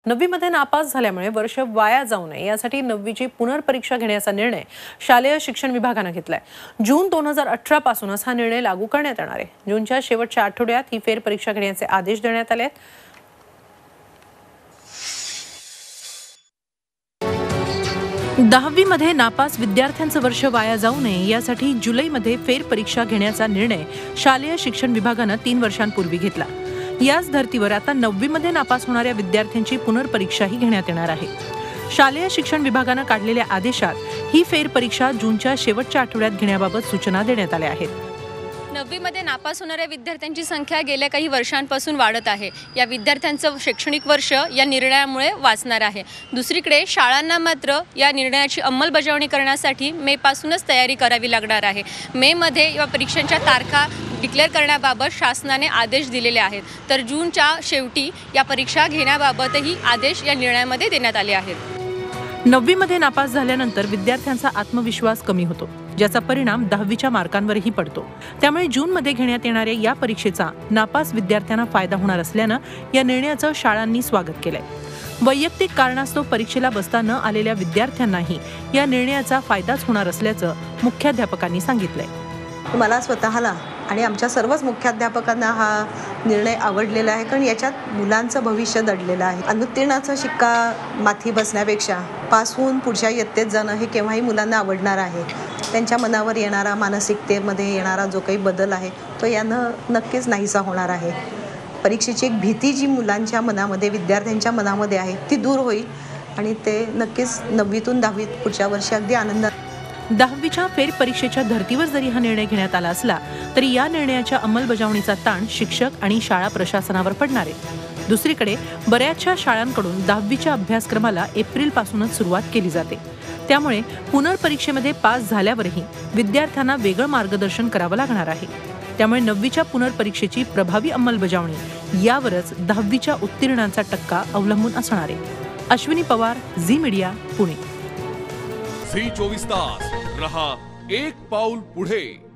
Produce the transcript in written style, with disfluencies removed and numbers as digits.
9वीमध्ये नापास झाल्यामुळे वर्ष वाया जाऊ नये यासाठी 9वीची पुनर्परीक्षा घेण्याचा निर्णय शालेय शिक्षण विभागाने घेतलाय। जून 2018 पासूनच हा निर्णय लागू करण्यात येणार आहे। जूनच्या शेवटच्या आठवड्यात ही फेरपरीक्षा घेण्याचे आदेश देण्यात आले आहेत। 10वीमध्ये नापास विद्यार्थ्यांचं वर्ष वाया जाऊ नये यासाठी जुलैमध्ये फेरपरीक्षा घेण्याचा निर्णय शालेय शिक्षण विभागाने 3 वर्षांपूर्वी घेतला। याच धर्तीवर आता 9वीमध्ये नापास होणाऱ्या विद्यार्थ्यांची पुनर्परीक्षाही घेण्यात येणार आहे। शालेय शिक्षण विभागाने काढलेल्या आदेशात ही फेरपरीक्षा जूनच्या शेवटच्या आठवड्यात घेण्याबाबत सूचना देण्यात आल्या आहेत। 9वीमध्ये नापास होणाऱ्या विद्यार्थ्यांची संख्या गेल्या काही वर्षांपासून वाढत आहे। या विद्यार्थ्यांचं शैक्षणिक वर्ष या निर्णयामुळे वाचणार आहे। दुसरीकडे शाळांना मात्र या निर्णयाची अंमलबजावणी करण्यासाठी मे पासूनच तयारी करावी लागणार आहे। मे मध्ये या परीक्षांच्या तारखा डिक्लेअर करण्याबाबत शासनाने आदेश दिलेले आहेत, तर जूनच्या शेवटी या परीक्षा घेण्याबाबतही आदेश या निर्णयामध्ये देण्यात आले आहेत। 9वीमध्ये नापास झाल्यानंतर विद्यार्थ्यांचा आत्मविश्वास कमी होतो, ज्याचा परिणाम 10वीच्या मार्कांवरही पडतो। त्यामुळे जूनमध्ये घेण्यात येणाऱ्या या परीक्षेचा नापास विद्यार्थ्यांना फायदा होणार असल्यानं या निर्णयाचं शाळांनी स्वागत केलंय। वैयक्तिक कारणास्तव परीक्षेला बसता न आलेल्या विद्यार्थ्यांनाही या निर्णयाचा फायदाच होणार असल्याचं मुख्याध्यापकांनी सांगितलंय। मला स्वतःला आणि आमच्या सर्वच मुख्याध्यापकांना हा निर्णय आवडलेला आहे, कारण याच्यात मुलांचं भविष्य दडलेलं आहे। अनुत्तीर्णाचा शिक्का माथी बसण्यापेक्षा पास होऊन पुढच्या इयत्तेत जाणं हे केव्हाही मुलांना आवडणार आहे। त्यांच्या मनावर येणारा, मानसिकतेमध्ये येणारा जो काही बदल आहे तो यानं नक्कीच नाहीसा होणार आहे। परीक्षेची एक भीती जी मुलांच्या मनामध्ये, विद्यार्थ्यांच्या मनामध्ये आहे ती दूर होईल आणि ते नक्कीच 9वीतून 10वीत पुढच्या वर्षी अगदी आनंदात। 10वीच्या फेरपरीक्षेच्या धर्तीवर जरी हा निर्णय घेण्यात आला असला तरी या निर्णयाच्या अंमलबजावणीचा ताण शिक्षक आणि शाळा प्रशासनावर पडणार आहे। दुसरीकडे बऱ्याचशा शाळांकडून 10वीच्या अभ्यासक्रमाला एप्रिलपासूनच सुरुवात केली जाते। त्यामुळे पुनर्परीक्षेमध्ये पास झाल्यावरही विद्यार्थ्यांना वेगळं मार्गदर्शन करावं लागणार आहे। त्यामुळे 9वीच्या पुनर्परीक्षेची प्रभावी अंमलबजावणी यावरच 10वीच्या उत्तीर्णांचा टक्का अवलंबून असणार आहे। Ashwini Pawar, Zee media, Pune. Zee 24 तास रहा एक पाऊल पुढे।